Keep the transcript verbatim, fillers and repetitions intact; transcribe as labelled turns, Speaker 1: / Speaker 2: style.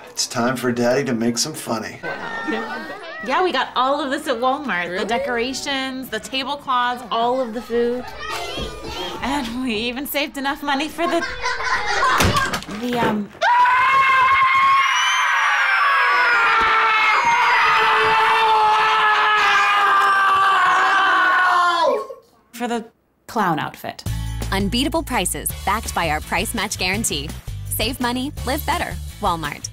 Speaker 1: It's time for Daddy to make some funny.
Speaker 2: Yeah, we got all of this at Walmart. Really? The decorations, the tablecloths, all of the food. And we even saved enough money for the... The, um... for the clown outfit.
Speaker 3: Unbeatable prices backed by our price match guarantee. Save money, live better. Walmart.